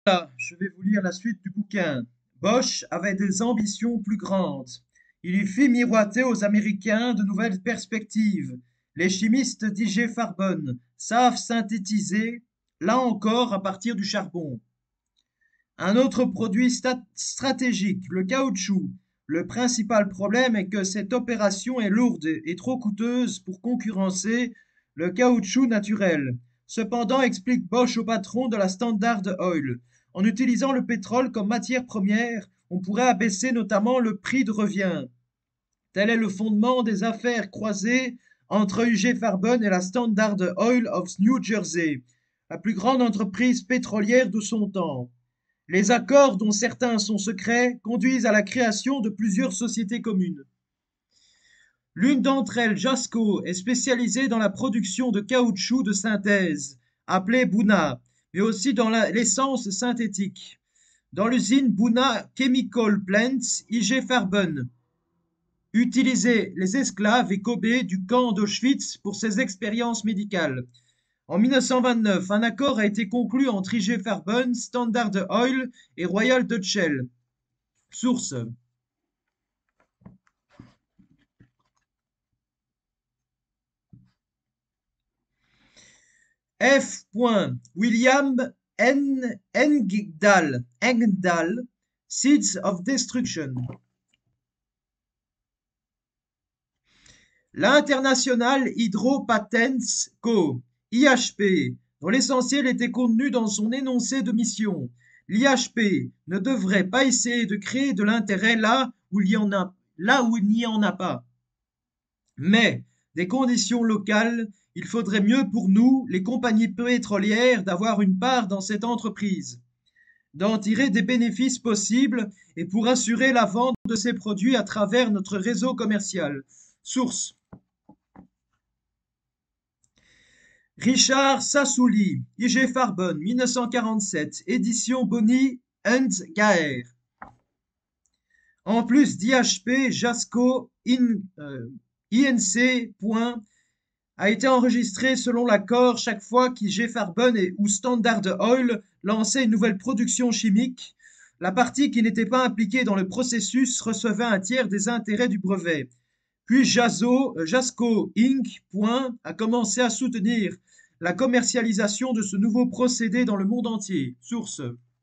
Voilà, je vais vous lire la suite du bouquin. Bosch avait des ambitions plus grandes. Il y fit miroiter aux Américains de nouvelles perspectives. Les chimistes d'IG Farben savent synthétiser, là encore, à partir du charbon. Un autre produit stratégique, le caoutchouc. Le principal problème est que cette opération est lourde et trop coûteuse pour concurrencer le caoutchouc naturel. Cependant, explique Bosch au patron de la Standard Oil, en utilisant le pétrole comme matière première, on pourrait abaisser notamment le prix de revient. Tel est le fondement des affaires croisées entre UG Farben et la Standard Oil of New Jersey, la plus grande entreprise pétrolière de son temps. Les accords, dont certains sont secrets, conduisent à la création de plusieurs sociétés communes. L'une d'entre elles, Jasco, est spécialisée dans la production de caoutchouc de synthèse, appelé Buna, mais aussi dans l'essence synthétique. Dans l'usine Buna Chemical Plants, IG Farben utilisait les esclaves et Kobe du camp d'Auschwitz pour ses expériences médicales. En 1929, un accord a été conclu entre IG Farben, Standard Oil et Royal Dutch Shell. Source. F. William Engdahl, Seeds of Destruction. L'International Hydro Patents Co. (IHP), dont l'essentiel était contenu dans son énoncé de mission. L'IHP ne devrait pas essayer de créer de l'intérêt là où il n'y en a pas. Mais, des conditions locales, il faudrait mieux pour nous, les compagnies pétrolières, d'avoir une part dans cette entreprise, d'en tirer des bénéfices possibles et pour assurer la vente de ces produits à travers notre réseau commercial. Source. Richard Sassouli, IG Farben, 1947, édition Boni and Gaer. En plus d'IHP, Jasco INC. A été enregistré selon l'accord chaque fois qu'IG Farben ou Standard Oil lançait une nouvelle production chimique. La partie qui n'était pas impliquée dans le processus recevait un tiers des intérêts du brevet. Puis Jasco Inc. a commencé à soutenir la commercialisation de ce nouveau procédé dans le monde entier. Source.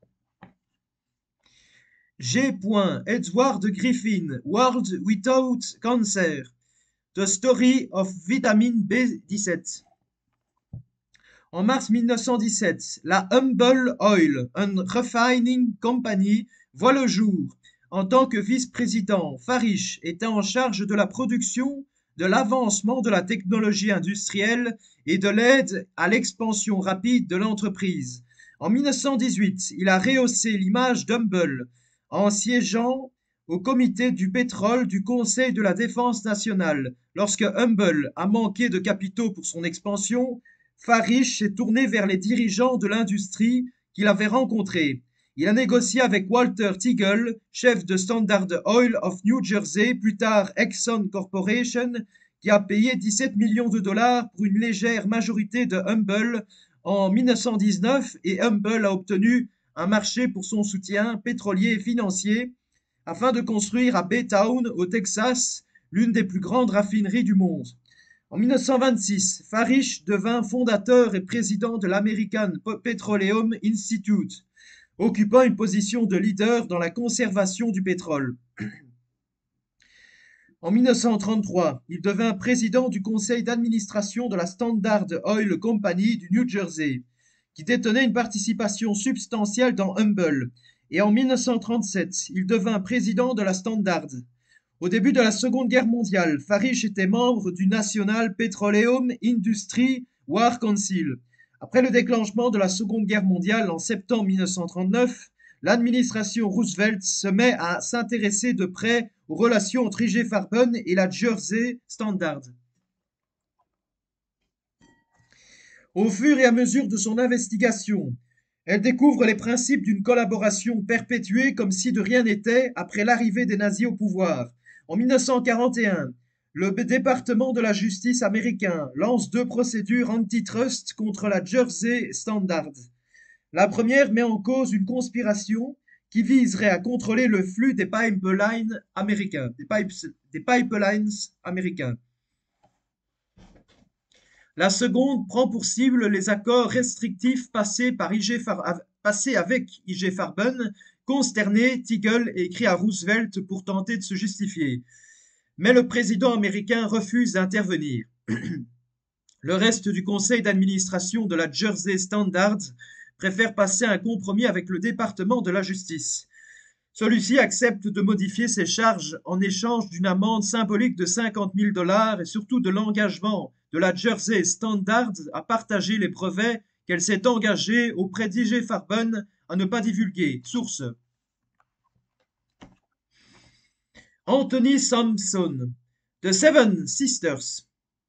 G. Edward Griffin, World Without Cancer. The Story of Vitamin B17. En mars 1917, la Humble Oil and Refining Company voit le jour. En tant que vice-président, Farish était en charge de la production, de l'avancement de la technologie industrielle et de l'aide à l'expansion rapide de l'entreprise. En 1918, il a rehaussé l'image d'Humble en siégeant au comité du pétrole du Conseil de la défense nationale. Lorsque Humble a manqué de capitaux pour son expansion, Farish s'est tourné vers les dirigeants de l'industrie qu'il avait rencontrés. Il a négocié avec Walter Teagle, chef de Standard Oil of New Jersey, plus tard Exxon Corporation, qui a payé 17 millions de dollars pour une légère majorité de Humble en 1919 et Humble a obtenu un marché pour son soutien pétrolier et financier afin de construire à Baytown, au Texas, l'une des plus grandes raffineries du monde. En 1926, Farish devint fondateur et président de l'American Petroleum Institute, occupant une position de leader dans la conservation du pétrole. En 1933, il devint président du conseil d'administration de la Standard Oil Company du New Jersey, qui détenait une participation substantielle dans Humble, et en 1937, il devint président de la Standard. Au début de la Seconde Guerre mondiale, Farish était membre du National Petroleum Industry War Council. Après le déclenchement de la Seconde Guerre mondiale en septembre 1939, l'administration Roosevelt se met à s'intéresser de près aux relations entre IG Farben et la Jersey Standard. Au fur et à mesure de son investigation, elle découvre les principes d'une collaboration perpétuée comme si de rien n'était après l'arrivée des nazis au pouvoir. En 1941, le département de la justice américain lance 2 procédures antitrust contre la Jersey Standard. La première met en cause une conspiration qui viserait à contrôler le flux des pipelines américains. La seconde prend pour cible les accords restrictifs passés avec I.G. Farben, consterné, Teagle écrit à Roosevelt pour tenter de se justifier. Mais le président américain refuse d'intervenir. Le reste du conseil d'administration de la Jersey Standard préfère passer un compromis avec le département de la justice. Celui-ci accepte de modifier ses charges en échange d'une amende symbolique de 50 000 $ et surtout de l'engagement de la Jersey Standard à partager les brevets qu'elle s'est engagée auprès d'I.G. Farben à ne pas divulguer. Source: Anthony Sampson, The Seven Sisters.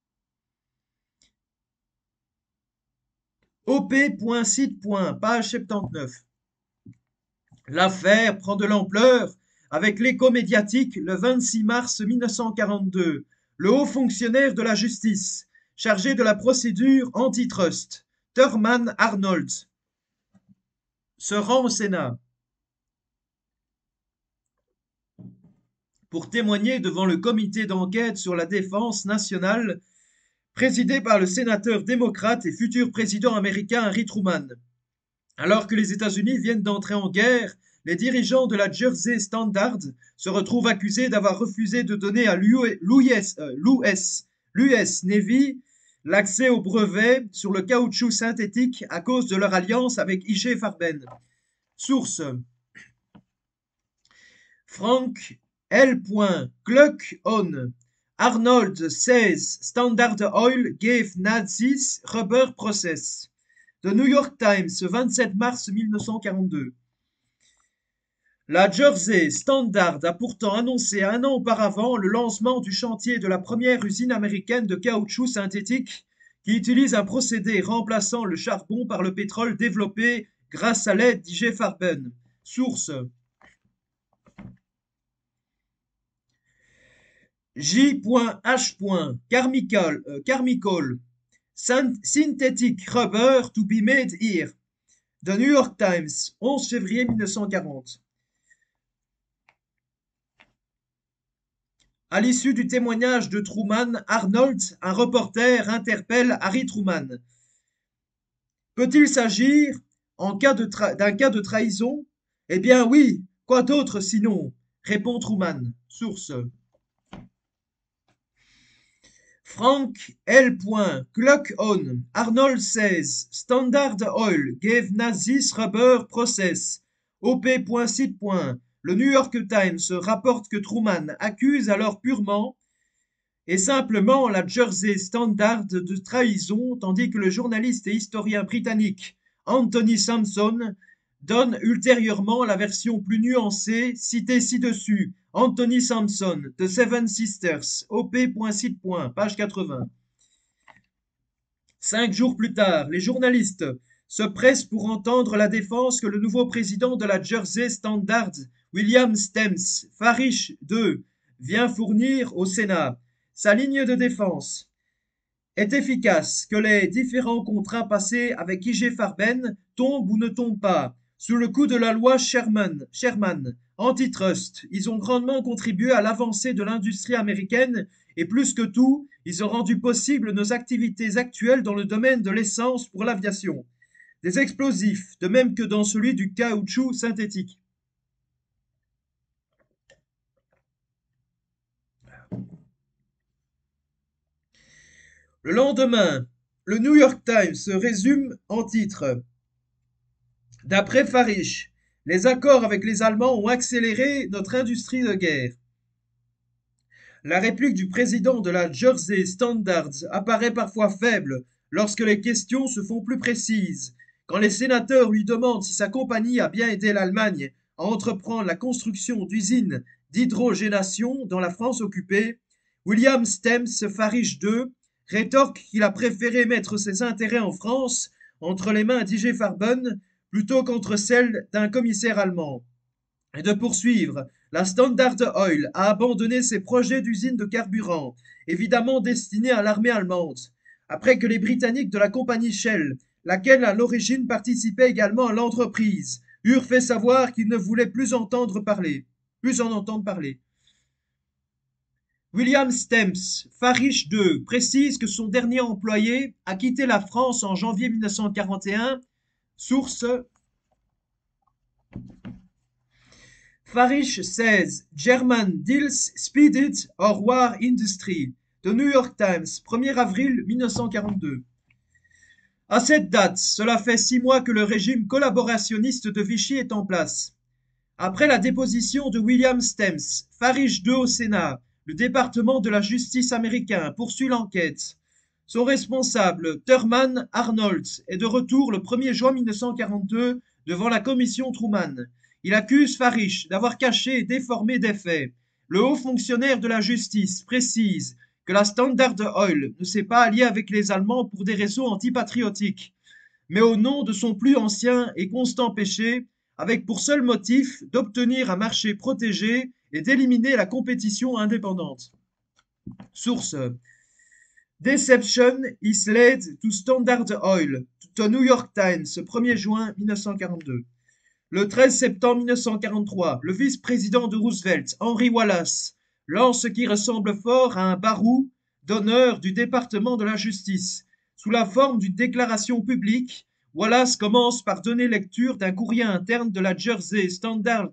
op.site. Page 79. L'affaire prend de l'ampleur avec l'écho médiatique le 26 mars 1942. Le haut fonctionnaire de la justice, chargé de la procédure antitrust, Thurman Arnold, se rend au Sénat pour témoigner devant le comité d'enquête sur la défense nationale, présidé par le sénateur démocrate et futur président américain Harry Truman. Alors que les États-Unis viennent d'entrer en guerre, les dirigeants de la Jersey Standard se retrouvent accusés d'avoir refusé de donner à l'US Navy l'accès aux brevets sur le caoutchouc synthétique à cause de leur alliance avec I.G. Farben. Source: Frank L. Gluck on Arnold says Standard Oil gave Nazis rubber process. The New York Times, 27 mars 1942. La Jersey Standard a pourtant annoncé un an auparavant le lancement du chantier de la première usine américaine de caoutchouc synthétique qui utilise un procédé remplaçant le charbon par le pétrole développé grâce à l'aide d'I.G. Farben. Source: J.H. Carmichael. Synthetic rubber to be made here. The New York Times, 11 février 1940. À l'issue du témoignage de Truman, Arnold, un reporter, interpelle Harry Truman. Peut-il s'agir d'un cas de trahison? Eh bien oui, quoi d'autre sinon? Répond Truman. Source: Frank L. Gluck on Arnold says Standard Oil gave Nazis rubber process. op.site. Le New York Times rapporte que Truman accuse alors purement et simplement la Jersey Standard de trahison, tandis que le journaliste et historien britannique Anthony Sampson donne ultérieurement la version plus nuancée citée ci-dessus. Anthony Sampson, The Seven Sisters, op.site. Page 80. 5 jours plus tard, les journalistes se pressent pour entendre la défense que le nouveau président de la Jersey Standard, William Stems Farish II, vient fournir au Sénat. Sa ligne de défense est efficace, que les différents contrats passés avec I.G. Farben tombent ou ne tombent pas. Sous le coup de la loi Sherman, antitrust, ils ont grandement contribué à l'avancée de l'industrie américaine et plus que tout, ils ont rendu possible nos activités actuelles dans le domaine de l'essence pour l'aviation, des explosifs, de même que dans celui du caoutchouc synthétique. Le lendemain, le New York Times se résume en titre. D'après Farish, les accords avec les Allemands ont accéléré notre industrie de guerre. La réplique du président de la Jersey Standard apparaît parfois faible lorsque les questions se font plus précises. Quand les sénateurs lui demandent si sa compagnie a bien aidé l'Allemagne à entreprendre la construction d'usines d'hydrogénation dans la France occupée, William Stems Farish II rétorque qu'il a préféré mettre ses intérêts en France entre les mains d'I.G. Farben plutôt qu'entre celles d'un commissaire allemand. Et de poursuivre, la Standard Oil a abandonné ses projets d'usine de carburant, évidemment destinés à l'armée allemande, après que les Britanniques de la compagnie Shell laquelle à l'origine participait également à l'entreprise, eurent fait savoir qu'ils ne voulaient plus en entendre parler. William Stemps, Farish II, précise que son dernier employé a quitté la France en janvier 1941. Source Farish says German deals speeded or war industry. The New York Times, 1er avril 1942. À cette date, cela fait 6 mois que le régime collaborationniste de Vichy est en place. Après la déposition de William Stemps, Farish II au Sénat, le département de la justice américain poursuit l'enquête. Son responsable, Thurman Arnold, est de retour le 1er juin 1942 devant la commission Truman. Il accuse Farish d'avoir caché et déformé des faits. Le haut fonctionnaire de la justice précise que la Standard Oil ne s'est pas alliée avec les Allemands pour des raisons antipatriotiques, mais au nom de son plus ancien et constant péché, avec pour seul motif d'obtenir un marché protégé et d'éliminer la compétition indépendante. Source Deception is led to Standard Oil, to New York Times, 1er juin 1942. Le 13 septembre 1943, le vice-président de Roosevelt, Henry Wallace, lance ce qui ressemble fort à un barreau d'honneur du département de la justice. Sous la forme d'une déclaration publique, Wallace commence par donner lecture d'un courrier interne de la Jersey Standard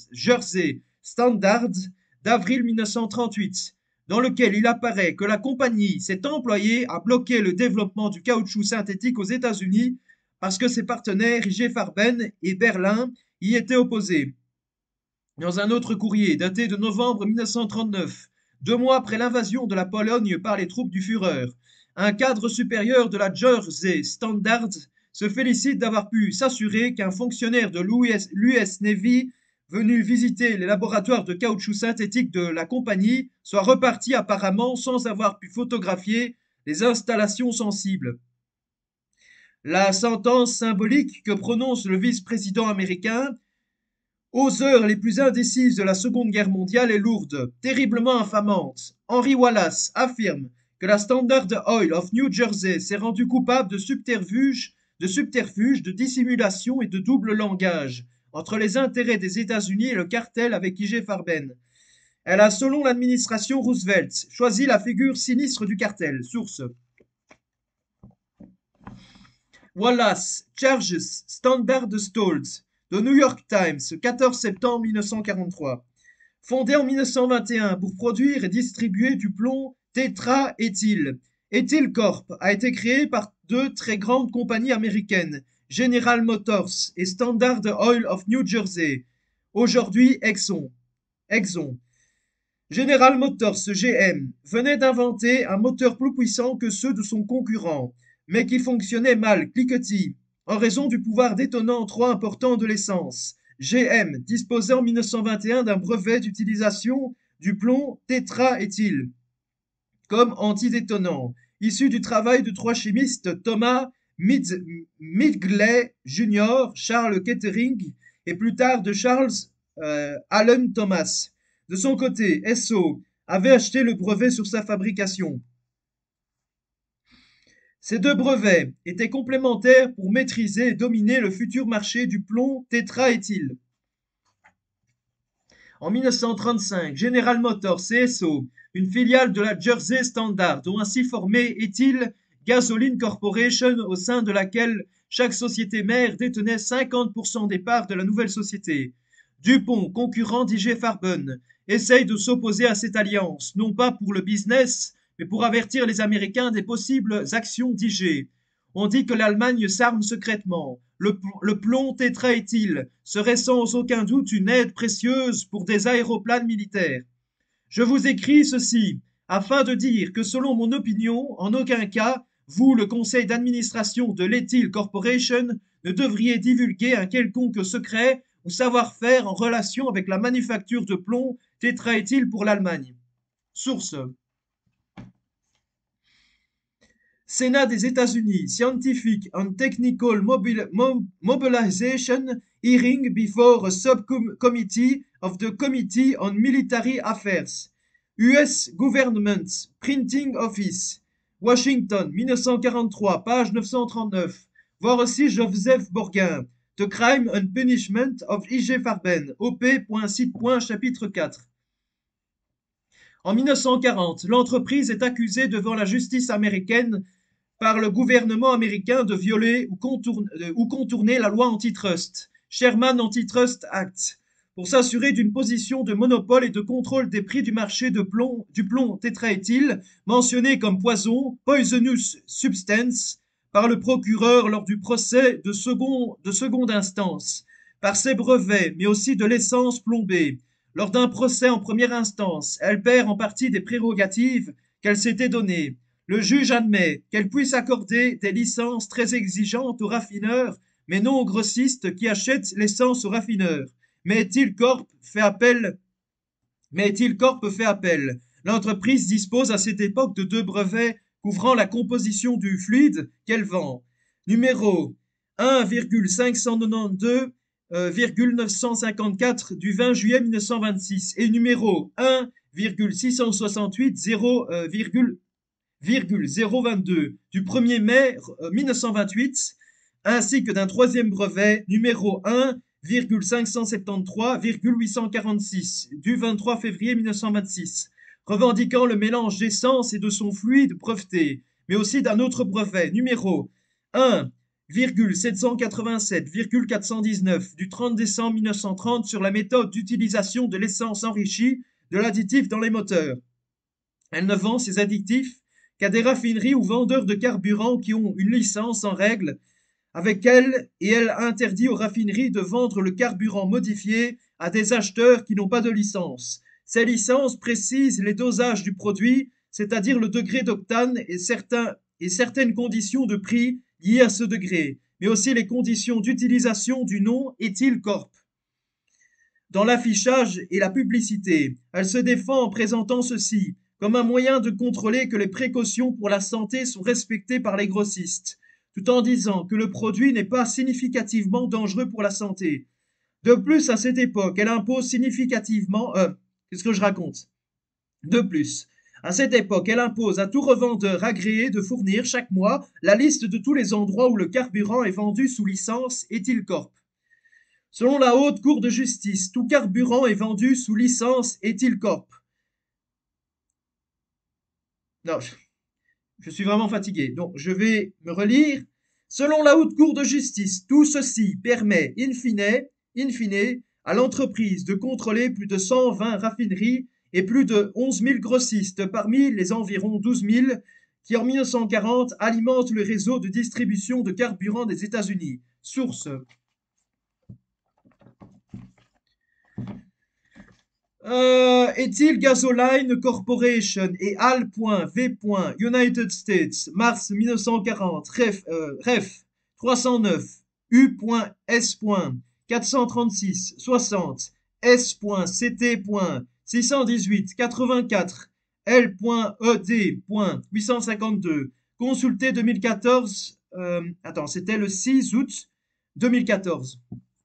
d'avril 1938, dans lequel il apparaît que la compagnie s'est employée à bloquer le développement du caoutchouc synthétique aux États-Unis parce que ses partenaires IG Farben et Berlin y étaient opposés. Dans un autre courrier daté de novembre 1939, 2 mois après l'invasion de la Pologne par les troupes du Führer, un cadre supérieur de la Jersey Standard se félicite d'avoir pu s'assurer qu'un fonctionnaire de l'US Navy venu visiter les laboratoires de caoutchouc synthétique de la compagnie soit reparti apparemment sans avoir pu photographier les installations sensibles. La sentence symbolique que prononce le vice-président américain aux heures les plus indécises de la Seconde Guerre mondiale est lourde, terriblement infamante. Henry Wallace affirme que la Standard Oil of New Jersey s'est rendue coupable de subterfuge, de dissimulation et de double langage entre les intérêts des États-Unis et le cartel avec IG Farben. Elle a, selon l'administration Roosevelt, choisi la figure sinistre du cartel. Source Wallace charges Standard Stolz, The New York Times, 14 septembre 1943. Fondé en 1921 pour produire et distribuer du plomb tétraéthyle, Ethyl Corp a été créé par deux très grandes compagnies américaines, General Motors et Standard Oil of New Jersey, aujourd'hui Exxon. General Motors, GM, venait d'inventer un moteur plus puissant que ceux de son concurrent, mais qui fonctionnait mal, cliquetis, en raison du pouvoir détonnant trop important de l'essence. GM disposait en 1921 d'un brevet d'utilisation du plomb tétraéthyle comme antidétonnant, issu du travail de 3 chimistes Thomas Midgley Jr., Charles Kettering et plus tard de Charles Allen Thomas. De son côté, Esso avait acheté le brevet sur sa fabrication. Ces deux brevets étaient complémentaires pour maîtriser et dominer le futur marché du plomb tétraéthyle. En 1935, General Motors et Esso, une filiale de la Jersey Standard, ont ainsi formé Ethyl Gasoline Corporation, au sein de laquelle chaque société mère détenait 50% des parts de la nouvelle société. DuPont, concurrent d'IG Farben, essaye de s'opposer à cette alliance, non pas pour le business, mais pour avertir les Américains des possibles actions d'IG. On dit que l'Allemagne s'arme secrètement. Le plomb tétraéthyle serait sans aucun doute une aide précieuse pour des aéroplanes militaires. Je vous écris ceci afin de dire que selon mon opinion, en aucun cas, vous, le conseil d'administration de l'Ethyl Corporation, ne devriez divulguer un quelconque secret ou savoir-faire en relation avec la manufacture de plomb tétraéthyle pour l'Allemagne. Source Sénat des États-Unis, Scientific and Technical Mobilization Hearing before a Subcommittee of the Committee on Military Affairs. US Government Printing Office, Washington, 1943, page 939. Voir aussi Joseph Borguin, The Crime and Punishment of I.G. Farben, op.site.chapitre 4. En 1940, l'entreprise est accusée devant la justice américaine par le gouvernement américain de violer ou contourner la loi antitrust, Sherman Antitrust Act, pour s'assurer d'une position de monopole et de contrôle des prix du marché du plomb tétraéthyle, mentionné comme poison, poisonous substance, par le procureur lors du procès de seconde instance, par ses brevets, mais aussi de l'essence plombée. Lors d'un procès en première instance, elle perd en partie des prérogatives qu'elle s'était données. Le juge admet qu'elle puisse accorder des licences très exigeantes aux raffineurs, mais non aux grossistes qui achètent l'essence aux raffineurs. Mais Ethyl Corp fait appel. L'entreprise dispose à cette époque de 2 brevets couvrant la composition du fluide qu'elle vend. Numéro 1,592,954 du 20 juillet 1926 et numéro 1,668,0,022 du 1er mai 1928, ainsi que d'un troisième brevet numéro 1,573,846 du 23 février 1926, revendiquant le mélange d'essence et de son fluide breveté, mais aussi d'un autre brevet numéro 1,787,419 du 30 décembre 1930 sur la méthode d'utilisation de l'essence enrichie de l'additif dans les moteurs. Elle ne vend ces additifs qu'à des raffineries ou vendeurs de carburant qui ont une licence en règle avec elle et elle interdit aux raffineries de vendre le carburant modifié à des acheteurs qui n'ont pas de licence. Ces licences précisent les dosages du produit, c'est-à-dire le degré d'octane et certaines conditions de prix liées à ce degré, mais aussi les conditions d'utilisation du nom Ethyl Corp. Dans l'affichage et la publicité, elle se défend en présentant ceci comme un moyen de contrôler que les précautions pour la santé sont respectées par les grossistes, tout en disant que le produit n'est pas significativement dangereux pour la santé. De plus, à cette époque, elle impose significativement... qu'est-ce que je raconte? De plus, à cette époque, elle impose à tout revendeur agréé de fournir chaque mois la liste de tous les endroits où le carburant est vendu sous licence Ethyl Corp. Selon la Haute Cour de justice, tout carburant est vendu sous licence Ethyl Corp. Non, je suis vraiment fatigué, donc je vais me relire. Selon la Haute Cour de justice, tout ceci permet, in fine, à l'entreprise de contrôler plus de 120 raffineries et plus de 11 000 grossistes parmi les environ 12 000 qui, en 1940, alimentent le réseau de distribution de carburant des États-Unis. Source. Ethyl Gasoline Corporation et Al.V. United States, mars 1940, ref 309, U.S. 436 60 S.CT. 618 84 L.ED. 852. Consulté 2014. C'était le 6 août 2014.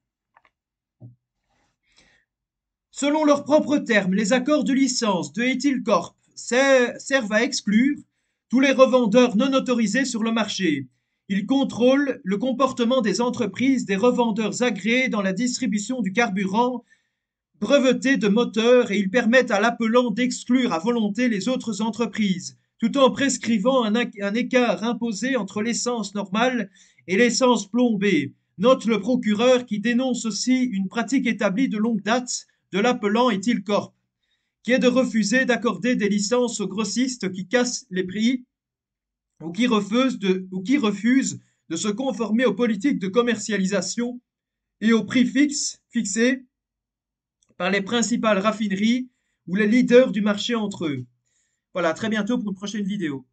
Selon leurs propres termes, les accords de licence de Ethyl Corp servent à exclure tous les revendeurs non autorisés sur le marché. Ils contrôlent le comportement des entreprises des revendeurs agréés dans la distribution du carburant breveté de moteurs et ils permettent à l'appelant d'exclure à volonté les autres entreprises, tout en prescrivant un écart imposé entre l'essence normale et l'essence plombée. Note le procureur qui dénonce aussi une pratique établie de longue date de l'appelant Ethyl Corp, qui est de refuser d'accorder des licences aux grossistes qui cassent les prix ou qui refusent de se conformer aux politiques de commercialisation et aux prix fixés par les principales raffineries ou les leaders du marché entre eux. Voilà, à très bientôt pour une prochaine vidéo.